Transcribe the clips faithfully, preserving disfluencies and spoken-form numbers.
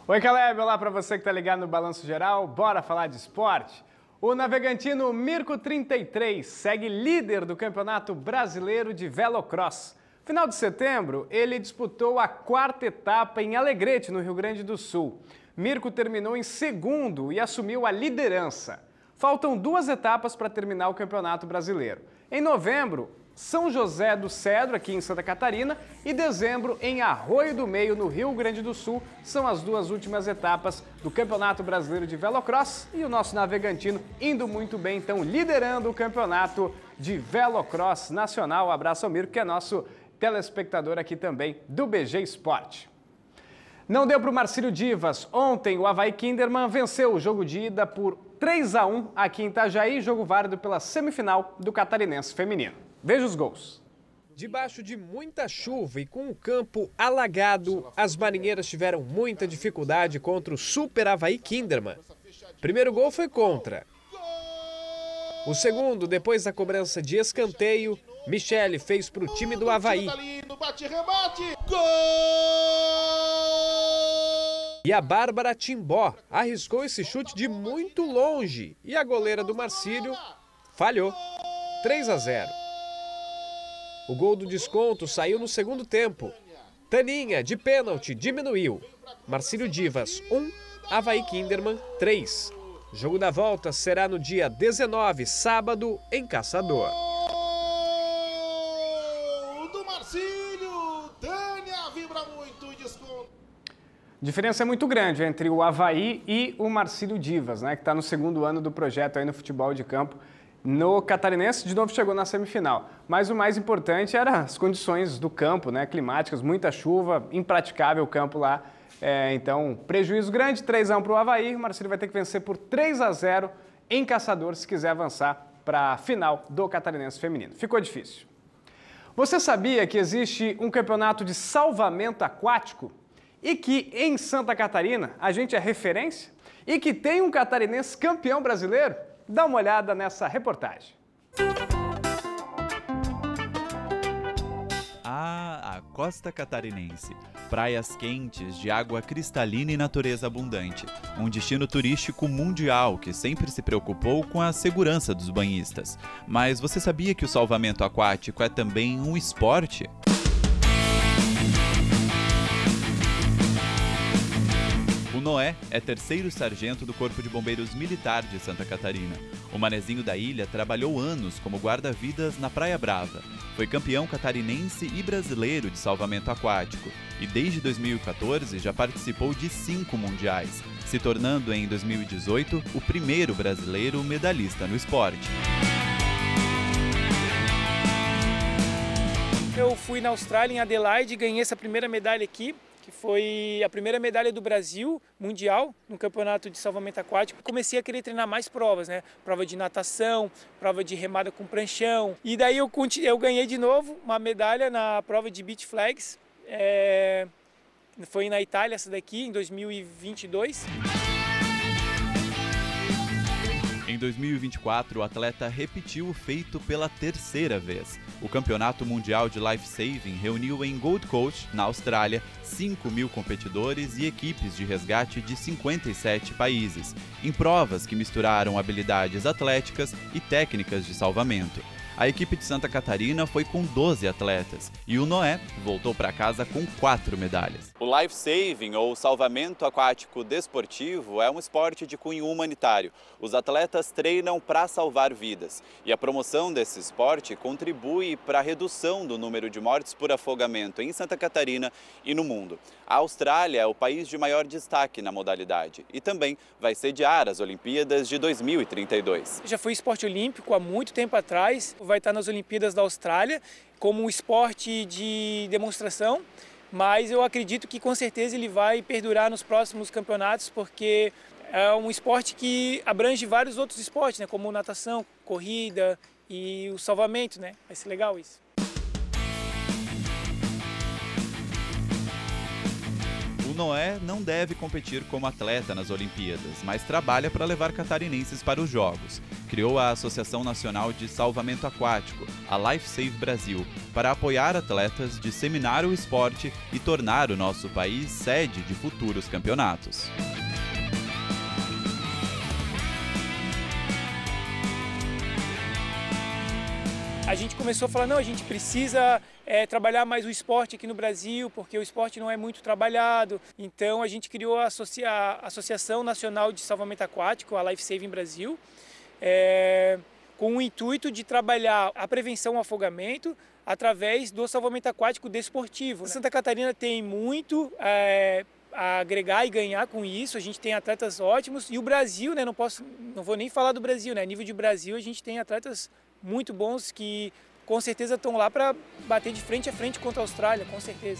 Oi, Caleb, olá para você que está ligado no Balanço Geral, bora falar de esporte? O navegantino Mirko trinta e três segue líder do Campeonato Brasileiro de Velocross. Final de setembro, ele disputou a quarta etapa em Alegrete, no Rio Grande do Sul. Mirko terminou em segundo e assumiu a liderança. Faltam duas etapas para terminar o Campeonato Brasileiro. Em novembro, São José do Cedro, aqui em Santa Catarina, e dezembro em Arroio do Meio, no Rio Grande do Sul, são as duas últimas etapas do Campeonato Brasileiro de Velocross e o nosso navegantino indo muito bem, então liderando o Campeonato de Velocross Nacional. Um abraço ao Mirko, que é nosso telespectador aqui também do B G Esporte. Não deu para o Marcílio Divas. Ontem o Avaí Kinderman venceu o jogo de ida por três a um aqui em Itajaí, jogo válido pela semifinal do Catarinense Feminino. Veja os gols. Debaixo de muita chuva e com o campo alagado, as marinheiras tiveram muita dificuldade contra o Super Avaí Kinderman. Primeiro gol foi contra. O segundo, depois da cobrança de escanteio, Michele fez para o time do Avaí. E a Bárbara Timbó arriscou esse chute de muito longe e a goleira do Marcílio falhou. três a zero. O gol do desconto saiu no segundo tempo. Taninha, de pênalti, diminuiu. Marcílio Divas, um, Avaí Kinderman, três. Jogo da volta será no dia dezenove, sábado, em Caçador. Do Marcílio, Tânia vibra muito e desconto. A diferença é muito grande entre o Avaí e o Marcílio Divas, né, que está no segundo ano do projeto aí no futebol de campo. No Catarinense, de novo, chegou na semifinal. Mas o mais importante eram as condições do campo, né, climáticas, muita chuva, impraticável o campo lá. É, então, prejuízo grande, três a um para o Avaí. O Marcílio vai ter que vencer por três a zero em Caçador se quiser avançar para a final do Catarinense Feminino. Ficou difícil. Você sabia que existe um campeonato de salvamento aquático e que em Santa Catarina a gente é referência? E que tem um catarinense campeão brasileiro? Dá uma olhada nessa reportagem. Ah, a Costa Catarinense. Praias quentes, de água cristalina e natureza abundante. Um destino turístico mundial que sempre se preocupou com a segurança dos banhistas. Mas você sabia que o salvamento aquático é também um esporte? O Noé é terceiro sargento do Corpo de Bombeiros Militar de Santa Catarina. O manezinho da ilha trabalhou anos como guarda-vidas na Praia Brava. Foi campeão catarinense e brasileiro de salvamento aquático e desde dois mil e quatorze já participou de cinco mundiais, se tornando em dois mil e dezoito o primeiro brasileiro medalhista no esporte. Eu fui na Austrália, em Adelaide, e ganhei essa primeira medalha aqui, que foi a primeira medalha do Brasil mundial no campeonato de salvamento aquático. Comecei a querer treinar mais provas, né? Prova de natação, prova de remada com pranchão. E daí eu, eu ganhei de novo uma medalha na prova de beach flags. É... Foi na Itália essa daqui, em dois mil e vinte e dois. Em dois mil e vinte e quatro, o atleta repetiu o feito pela terceira vez. O Campeonato Mundial de Life Saving reuniu em Gold Coast, na Austrália, cinco mil competidores e equipes de resgate de cinquenta e sete países, em provas que misturaram habilidades atléticas e técnicas de salvamento. A equipe de Santa Catarina foi com doze atletas e o Noé voltou para casa com quatro medalhas. O life saving, ou salvamento aquático desportivo, é um esporte de cunho humanitário. Os atletas treinam para salvar vidas e a promoção desse esporte contribui para a redução do número de mortes por afogamento em Santa Catarina e no mundo. A Austrália é o país de maior destaque na modalidade e também vai sediar as Olimpíadas de dois mil e trinta e dois. Já foi esporte olímpico há muito tempo atrás. Vai estar nas Olimpíadas da Austrália como um esporte de demonstração, mas eu acredito que com certeza ele vai perdurar nos próximos campeonatos, porque é um esporte que abrange vários outros esportes, né, como natação, corrida e o salvamento, né? Vai ser legal isso. O Noé não deve competir como atleta nas Olimpíadas, mas trabalha para levar catarinenses para os Jogos. Criou a Associação Nacional de Salvamento Aquático, a Life Save Brasil, para apoiar atletas, disseminar o esporte e tornar o nosso país sede de futuros campeonatos. A gente começou a falar, não, a gente precisa é, trabalhar mais o esporte aqui no Brasil, porque o esporte não é muito trabalhado. Então a gente criou a, associa a Associação Nacional de Salvamento Aquático, a Life Saving Brasil, é, com o intuito de trabalhar a prevenção ao afogamento através do salvamento aquático desportivo. Santa Catarina tem muito é, a agregar e ganhar com isso, a gente tem atletas ótimos, e o Brasil, né, não posso, não vou nem falar do Brasil, né, a nível de Brasil a gente tem atletas muito bons que com certeza estão lá para bater de frente a frente contra a Austrália, com certeza.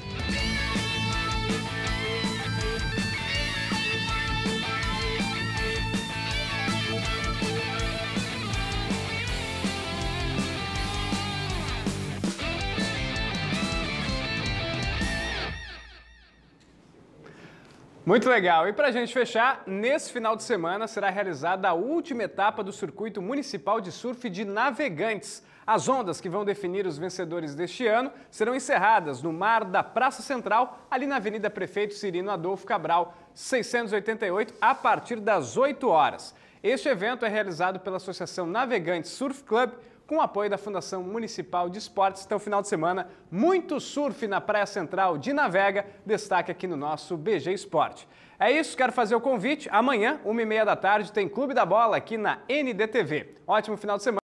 Muito legal. E para a gente fechar, nesse final de semana será realizada a última etapa do Circuito Municipal de Surf de Navegantes. As ondas que vão definir os vencedores deste ano serão encerradas no mar da Praça Central, ali na Avenida Prefeito Cirino Adolfo Cabral, seiscentos e oitenta e oito, a partir das oito horas. Este evento é realizado pela Associação Navegantes Surf Club, com o apoio da Fundação Municipal de Esportes. Então, final de semana, muito surf na Praia Central de Navega, destaque aqui no nosso B G Esporte. É isso, quero fazer o convite. Amanhã, uma e meia da tarde, tem Clube da Bola aqui na N D T V. Ótimo final de semana.